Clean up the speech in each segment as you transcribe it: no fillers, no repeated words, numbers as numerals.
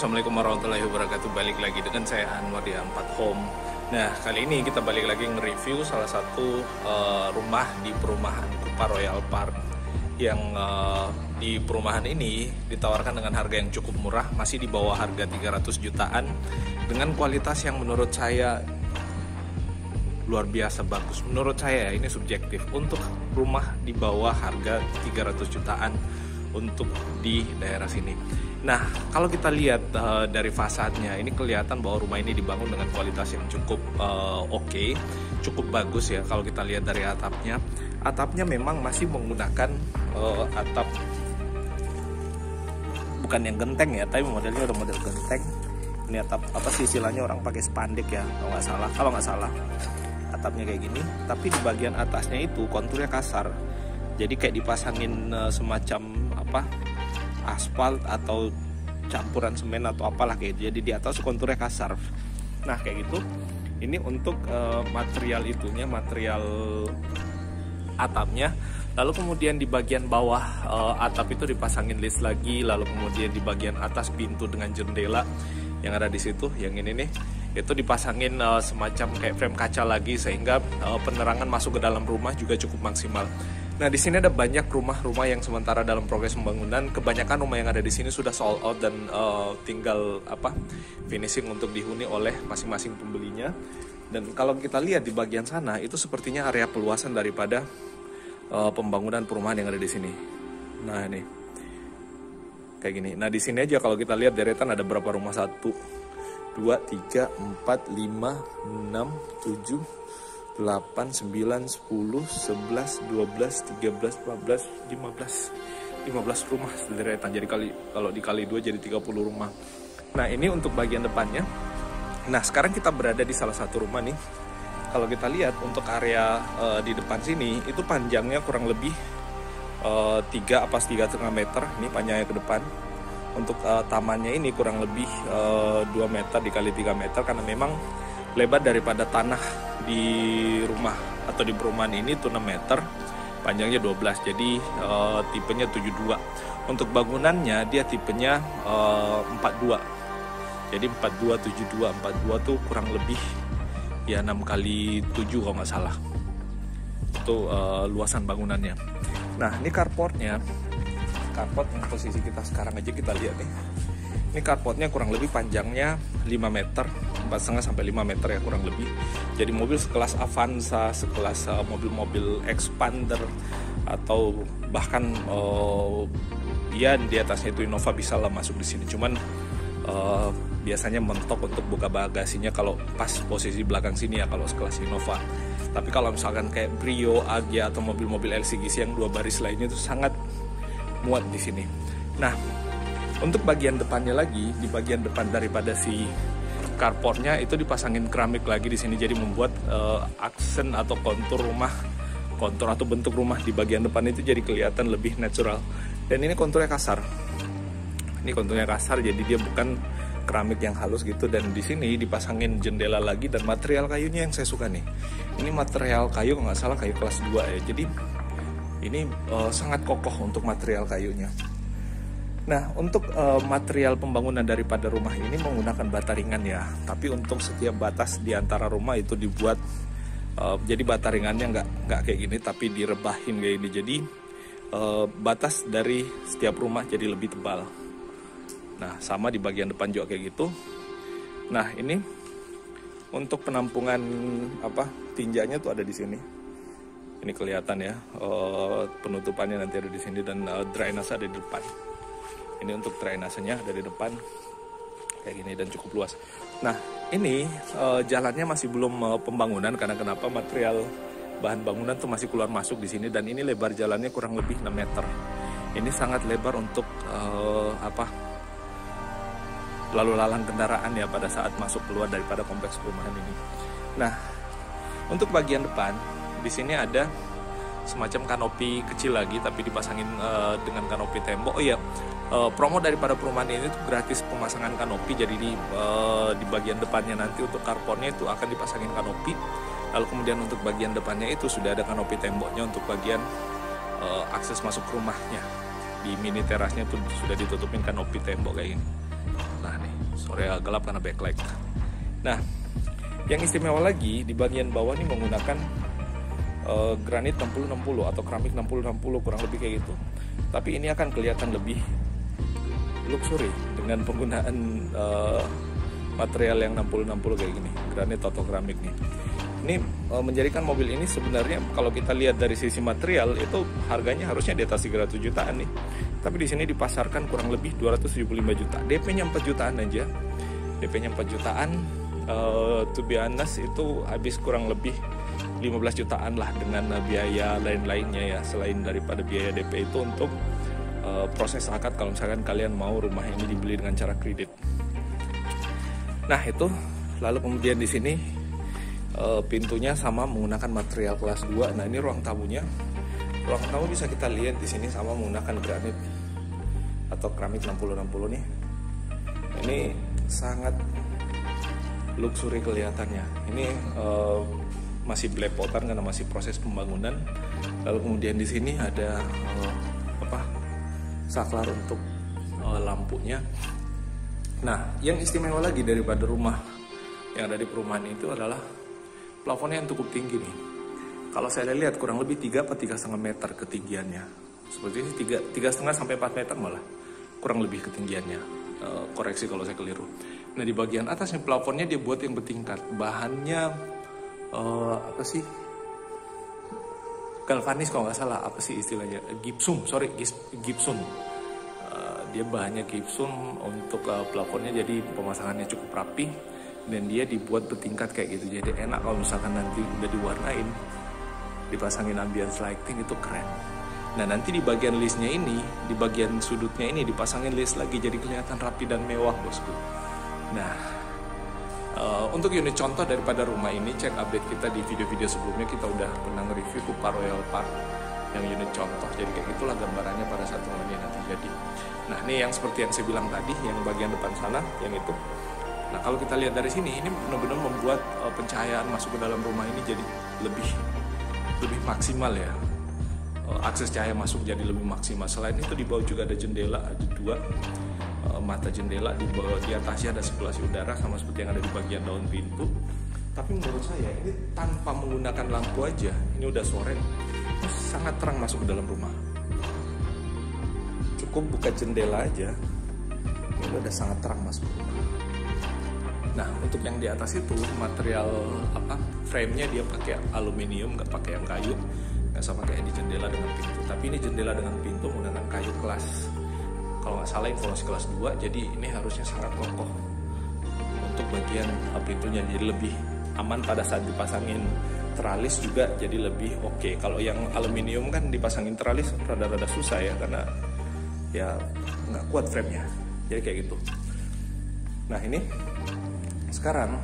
Assalamualaikum warahmatullahi wabarakatuh. Balik lagi dengan saya Anwar di A4 Home. Nah, kali ini kita balik lagi nge-review salah satu rumah di perumahan Kupa Royal Park. Yang di perumahan ini ditawarkan dengan harga yang cukup murah, masih di bawah harga 300 jutaan, dengan kualitas yang menurut saya luar biasa bagus. Menurut saya ini subjektif, untuk rumah di bawah harga 300 jutaan untuk di daerah sini. Nah, kalau kita lihat dari fasadnya, ini kelihatan bahwa rumah ini dibangun dengan kualitas yang cukup oke, cukup bagus ya. Kalau kita lihat dari atapnya memang masih menggunakan atap bukan yang genteng ya, tapi modelnya udah model genteng. Ini atap apa sih istilahnya, orang pakai spandek ya, kalau nggak salah atapnya kayak gini. Tapi di bagian atasnya itu konturnya kasar, jadi kayak dipasangin semacam aspal atau campuran semen atau apalah kayak gitu. Jadi di atas konturnya kasar. Nah kayak gitu. Ini untuk material material atapnya. Lalu kemudian di bagian bawah atap itu dipasangin list lagi. Lalu kemudian di bagian atas pintu dengan jendela yang ada di situ, yang ini nih, itu dipasangin semacam kayak frame kaca lagi, sehingga penerangan masuk ke dalam rumah juga cukup maksimal. Nah, di sini ada banyak rumah-rumah yang sementara dalam proses pembangunan. Kebanyakan rumah yang ada di sini sudah sold out dan tinggal finishing untuk dihuni oleh masing-masing pembelinya. Dan kalau kita lihat di bagian sana, itu sepertinya area peluasan daripada pembangunan perumahan yang ada di sini. Nah, ini kayak gini. Nah, di sini aja kalau kita lihat deretan ada berapa rumah? 1, 2, 3, 4, 5, 6, 7, 8, 9, 10, 11, 12, 13, 14, 15 rumah sederetan. Jadi kalau dikali 2 jadi 30 rumah. Nah, ini untuk bagian depannya. Nah, sekarang kita berada di salah satu rumah nih. Kalau kita lihat untuk area di depan sini, itu panjangnya kurang lebih 3,5 meter. Ini panjangnya ke depan. Untuk tamannya ini kurang lebih 2 meter dikali 3 meter, karena memang lebar daripada tanah di rumah atau di perumahan ini itu 6 meter, panjangnya 12, jadi tipenya 72. Untuk bangunannya dia tipenya 42, jadi 42, 72, 42 tuh kurang lebih ya 6 kali 7 kalau nggak salah, itu luasan bangunannya. Nah, ini carport yang posisi kita sekarang aja kita lihat nih. Ini carportnya kurang lebih panjangnya 5 meter, 4,5 sampai 5 meter ya kurang lebih. Jadi mobil sekelas Avanza, sekelas mobil-mobil Expander, atau bahkan ya di atasnya itu Innova bisa lah masuk di sini. Cuman biasanya mentok untuk buka bagasinya kalau pas posisi belakang sini ya, kalau sekelas Innova. Tapi kalau misalkan kayak Brio, Agya, atau mobil-mobil LCGC yang 2 baris lainnya itu sangat muat di sini. Nah, untuk bagian depannya lagi, di bagian depan daripada si carportnya itu dipasangin keramik lagi di sini, jadi membuat aksen atau kontur atau bentuk rumah di bagian depan itu jadi kelihatan lebih natural. Dan ini konturnya kasar. Jadi dia bukan keramik yang halus gitu. Dan di sini dipasangin jendela lagi, dan material kayunya yang saya suka nih. Ini material kayu, nggak salah kayu kelas 2 ya. Jadi ini sangat kokoh untuk material kayunya. Nah, untuk material pembangunan daripada rumah ini menggunakan bata ringan ya. Tapi untuk setiap batas di antara rumah itu dibuat jadi bata ringannya nggak kayak gini, tapi direbahin kayak ini. Jadi batas dari setiap rumah jadi lebih tebal. Nah, sama di bagian depan juga kayak gitu. Nah, ini untuk penampungan tinjanya tuh ada di sini. Ini kelihatan ya, penutupannya nanti ada di sini, dan drainase ada di depan. Ini untuk drainasenya ada di depan kayak gini dan cukup luas. Nah, ini jalannya masih belum pembangunan, karena kenapa? Material bahan bangunan tuh masih keluar masuk di sini, dan ini lebar jalannya kurang lebih 6 meter. Ini sangat lebar untuk lalu lalang kendaraan ya pada saat masuk keluar daripada kompleks perumahan ini. Nah, untuk bagian depan di sini ada semacam kanopi kecil lagi, tapi dipasangin dengan kanopi tembok. Oh iya, promo daripada perumahan ini tuh gratis pemasangan kanopi. Jadi di bagian depannya nanti untuk carportnya itu akan dipasangin kanopi. Lalu kemudian untuk bagian depannya itu sudah ada kanopi temboknya untuk bagian akses masuk rumahnya. Di mini terasnya tuh sudah ditutupin kanopi tembok kayak gini. Nah nih. sore gelap karena backlight. Nah, yang istimewa lagi di bagian bawah ini menggunakan granit 60-60 atau keramik 60-60 kurang lebih kayak gitu. Tapi ini akan kelihatan lebih luxury dengan penggunaan material yang 60-60 kayak gini, granit atau keramik nih. Ini menjadikan mobil ini sebenarnya kalau kita lihat dari sisi material itu harganya harusnya di atas 300 jutaan nih. Tapi di sini dipasarkan kurang lebih 275 juta. DP-nya 4 jutaan aja. DP-nya 4 jutaan. To be honest itu habis kurang lebih 15 jutaan lah dengan biaya lain-lainnya ya, selain daripada biaya DP itu untuk proses akad kalau misalkan kalian mau rumah ini dibeli dengan cara kredit. Nah itu, lalu kemudian di sini pintunya sama menggunakan material kelas 2. Nah ini ruang tamunya. Ruang tamu bisa kita lihat di sini sama menggunakan granit atau keramik 60-60 nih. Ini sangat luxury kelihatannya. Ini masih belepotan karena masih proses pembangunan. Lalu kemudian di sini ada saklar untuk lampunya. Nah, yang istimewa lagi daripada rumah yang ada di perumahan itu adalah plafonnya yang cukup tinggi nih. Kalau saya lihat kurang lebih 3 atau 3,5 meter ketinggiannya. Seperti ini 3,5 sampai 4 meter malah kurang lebih ketinggiannya. Koreksi kalau saya keliru. Nah, di bagian atasnya plafonnya dia buat yang bertingkat. Bahannya galvanis kalau nggak salah, apa sih istilahnya? Gipsum. Dia bahannya gipsum untuk plafonnya, jadi pemasangannya cukup rapi dan dia dibuat bertingkat kayak gitu. Jadi enak kalau misalkan nanti udah diwarnain, dipasangin ambience lighting itu keren. Nah nanti di bagian listnya ini, di bagian sudutnya ini dipasangin list lagi jadi kelihatan rapi dan mewah bosku. Nah untuk unit contoh daripada rumah ini, cek update kita di video-video sebelumnya, kita udah pernah nge-review Kupa Royal Park yang unit contoh. Jadi kayak gitulah gambarannya pada saat rumahnya nanti jadi. Nah ini yang seperti yang saya bilang tadi, yang bagian depan sana, yang itu. Nah kalau kita lihat dari sini, ini benar-benar membuat pencahayaan masuk ke dalam rumah ini jadi lebih maksimal ya. Akses cahaya masuk jadi lebih maksimal. Selain itu di bawah juga ada jendela, ada 2 mata jendela. Di bawah, di atasnya ada sirkulasi udara sama seperti yang ada di bagian daun pintu. Tapi menurut saya ini tanpa menggunakan lampu aja, ini udah sore, sangat terang masuk ke dalam rumah. Cukup buka jendela aja, ini udah sangat terang masuk ke rumah. Nah untuk yang di atas itu material frame-nya dia pakai aluminium, nggak pakai yang kayu, nggak sama kayak di jendela dengan pintu. Tapi ini jendela dengan pintu menggunakan kayu kelas, kalau nggak salah informasi kelas 2. Jadi ini harusnya sangat kokoh untuk bagian pintunya, jadi lebih aman pada saat dipasangin teralis juga jadi lebih oke. Kalau yang aluminium kan dipasangin teralis rada-rada susah ya, karena ya nggak kuat frame-nya, jadi kayak gitu. Nah ini sekarang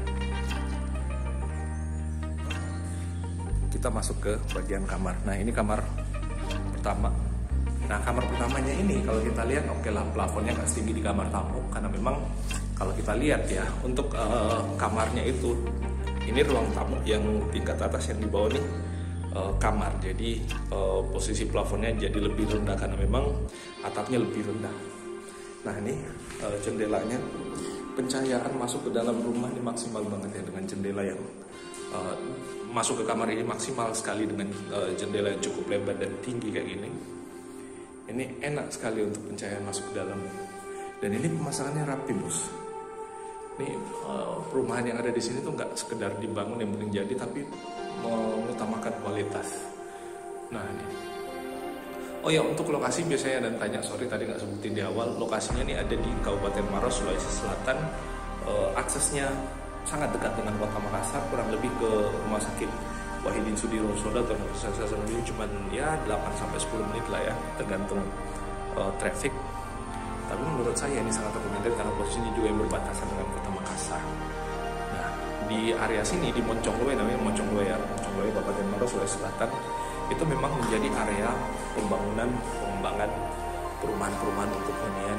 kita masuk ke bagian kamar. Nah ini kamar pertama. Nah kamar pertamanya ini kalau kita lihat oke lah, plafonnya nggak setinggi di kamar tamu, karena memang kalau kita lihat ya untuk kamarnya itu, ini ruang tamu yang tingkat atas yang di bawah nih kamar. Jadi posisi plafonnya jadi lebih rendah karena memang atapnya lebih rendah. Nah ini jendelanya, pencahayaan masuk ke dalam rumah ini maksimal banget ya, dengan jendela yang masuk ke kamar ini maksimal sekali dengan jendela yang cukup lebar dan tinggi kayak gini. Ini enak sekali untuk pencahayaan masuk ke dalam. Dan ini pemasangannya rapi bos. Ini perumahan yang ada di sini tuh nggak sekedar dibangun yang penting jadi, tapi mengutamakan kualitas. Nah ini. Oh ya, untuk lokasi biasanya dan tanya, sorry tadi nggak sebutin di awal, lokasinya ini ada di Kabupaten Maros, Sulawesi Selatan. Aksesnya sangat dekat dengan Kota Makassar, kurang lebih ke Rumah Sakit Wahidin Sudirosodo atau Universitas Hasanuddin cuma ya 8-10 menit lah ya, tergantung traffic. Tapi menurut saya ini sangat recommended karena posisinya juga yang berbatasan dengan Kota Makassar. Nah, di area sini di Moncongloe, namanya Moncongloe ya, Moncongloe Kabupaten Maros, Sulawesi Selatan, itu memang menjadi area pengembangan perumahan-perumahan untuk hunian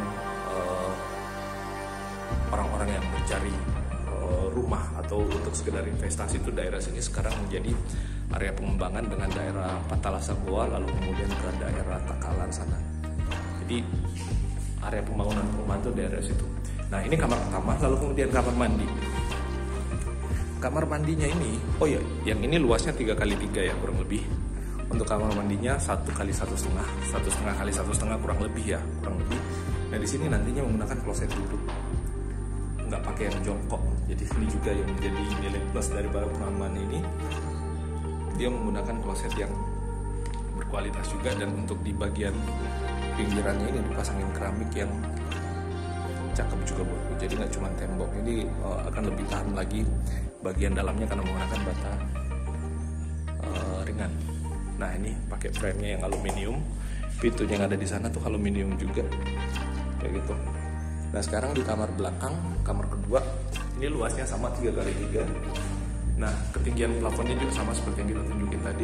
orang-orang yang mencari rumah atau untuk sekedar investasi. Itu daerah sini sekarang menjadi area pengembangan dengan daerah Patalasa Goa, lalu kemudian ke daerah Takalan sana. Jadi area pembangunan perumahan itu daerah situ. Nah ini kamar pertama, lalu kemudian kamar mandi. Kamar mandinya ini, oh ya, yang ini luasnya 3x3 ya kurang lebih. Untuk kamar mandinya 1 x 1,5, 1,5 x 1,5 kurang lebih ya, kurang lebih. Nah di sini nantinya menggunakan kloset duduk, nggak pakai yang jongkok. Jadi ini juga yang menjadi nilai plus dari perumahan ini. Dia menggunakan kloset yang berkualitas juga, dan untuk di bagian pinggirannya ini dipasangin keramik yang cakep juga buatku. Jadi nggak cuma tembok, ini akan lebih tahan lagi bagian dalamnya karena menggunakan bata ringan. Nah ini pakai frame-nya yang aluminium, pintunya yang ada di sana tuh aluminium juga, kayak gitu. Nah sekarang di kamar belakang, kamar kedua, ini luasnya sama 3x3. Nah ketinggian plafonnya juga sama seperti yang kita tunjukin tadi,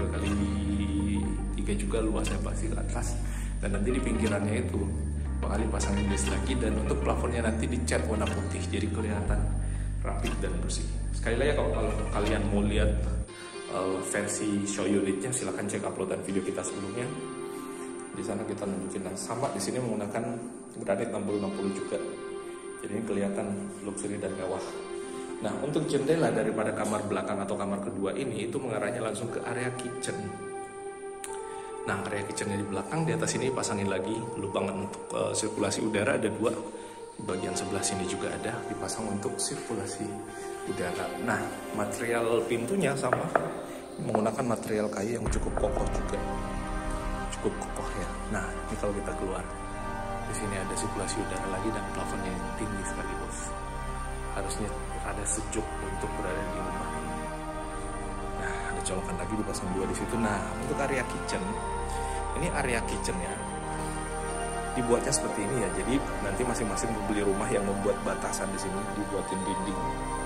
3x3 juga luasnya pasti ke atas. Dan nanti di pinggirannya itu bakal dipasangin list lagi, dan untuk plafonnya nanti dicat warna putih jadi kelihatan rapi dan bersih. Sekali lagi kalau kalian mau lihat versi show unitnya, silahkan cek uploadan video kita sebelumnya. Di sana kita nunjukin sama. Di sini menggunakan granit 60-60 juga, jadi ini kelihatan luxury dan mewah. Nah untuk jendela daripada kamar belakang atau kamar kedua ini itu mengarahnya langsung ke area kitchen. Nah area kitchennya di belakang, di atas ini pasangin lagi lubang untuk sirkulasi udara, ada 2. Di bagian sebelah sini juga ada dipasang untuk sirkulasi udara. Nah material pintunya sama, menggunakan material kayu yang cukup kokoh juga, cukup kokoh ya. Nah ini kalau kita keluar, di sini ada sirkulasi udara lagi dan plafonnya tinggi sekali bos. Harusnya ada sejuk untuk berada di rumah ini. Nah ada colokan lagi dipasang 2 di situ. Nah untuk area kitchen, ini area kitchennya dibuatnya seperti ini ya. Jadi nanti masing-masing pembeli rumah yang membuat batasan di sini dibuatin dinding.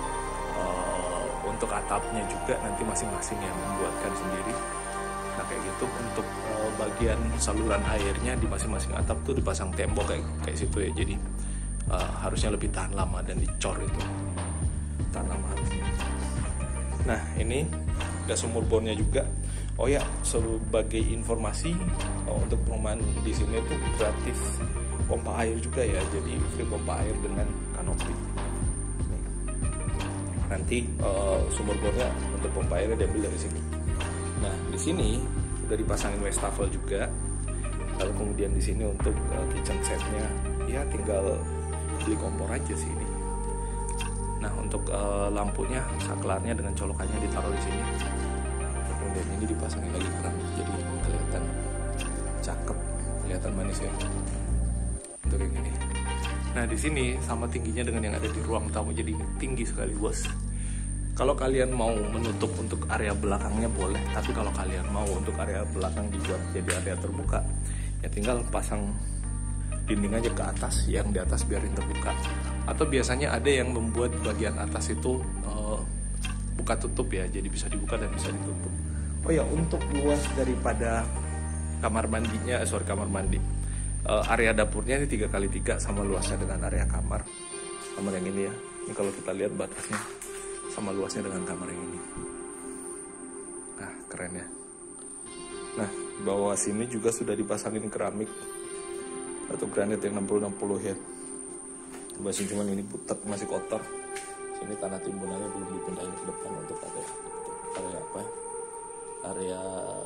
Untuk atapnya juga nanti masing-masing yang membuatkan sendiri. Nah kayak gitu. Untuk bagian saluran airnya di masing-masing atap tuh dipasang tembok kayak situ ya. Jadi harusnya lebih tahan lama, dan dicor itu tahan lama harusnya. Nah ini gas sumur bornya juga. Oh ya, sebagai informasi, untuk perumahan di sini tuh gratis pompa air juga ya. Jadi free pompa air dengan kanopi. Nanti sumur bornya untuk pompa airnya diambil dari sini. Nah di sini udah dipasangin wastafel juga. Lalu kemudian di sini untuk kitchen setnya ya tinggal beli kompor aja sih ini. Nah untuk lampunya, saklarnya dengan colokannya ditaruh di sini. Kemudian ini dipasangin lagi keramik, jadi kelihatan cakep, kelihatan manis ya. Untuk yang ini. Nah di sini sama tingginya dengan yang ada di ruang tamu, jadi tinggi sekali bos. Kalau kalian mau menutup untuk area belakangnya boleh, tapi kalau kalian mau untuk area belakang dibuat jadi area terbuka, ya tinggal pasang dinding aja ke atas, yang di atas biarin terbuka. Atau biasanya ada yang membuat bagian atas itu buka tutup ya, jadi bisa dibuka dan bisa ditutup. Oh ya, untuk luas daripada kamar mandinya, kamar mandi, area dapurnya ini 3x3 sama luasnya dengan area kamar yang ini ya. Ini kalau kita lihat batasnya sama luasnya dengan kamar yang ini. Nah keren ya. Nah bawah sini juga sudah dipasangin keramik atau granit yang 60-60 ya. Masih cuman ini putar, masih kotor. Sini tanah timbunannya belum dipindahin ke depan untuk area apa? Area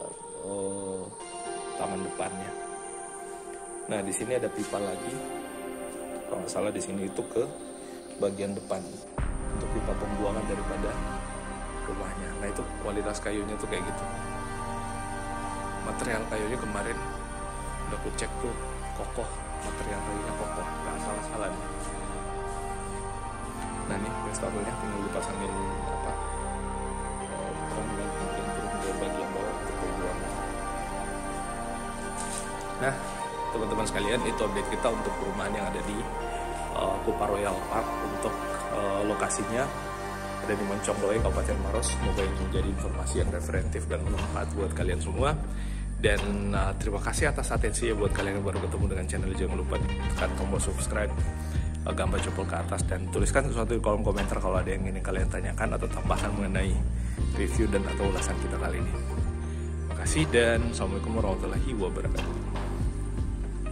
taman depannya. Nah di sini ada pipa lagi. Kalau nggak salah di sini itu ke bagian depan untuk pipa pembuangan daripada rumahnya. Nah itu kualitas kayunya tuh kayak gitu. Material kayunya kemarin udah aku cek tuh kokoh, material kayunya kokoh, nggak salah-salah nih. Nah nih wastafelnya tinggal dipasangin apa? Bagian bawah untuk pembuangan. Nah teman-teman sekalian, itu update kita untuk perumahan yang ada di Kupa Royal Park. Untuk lokasinya ada di Moncongloe, Kabupaten Maros. Semoga ini menjadi informasi yang referentif dan bermanfaat buat kalian semua. Dan terima kasih atas atensinya. Buat kalian yang baru ketemu dengan channel, jangan lupa tekan tombol subscribe, gambar jempol ke atas, dan tuliskan sesuatu di kolom komentar kalau ada yang ingin kalian tanyakan atau tambahkan mengenai review dan atau ulasan kita kali ini. Terima kasih dan assalamualaikum warahmatullahi wabarakatuh.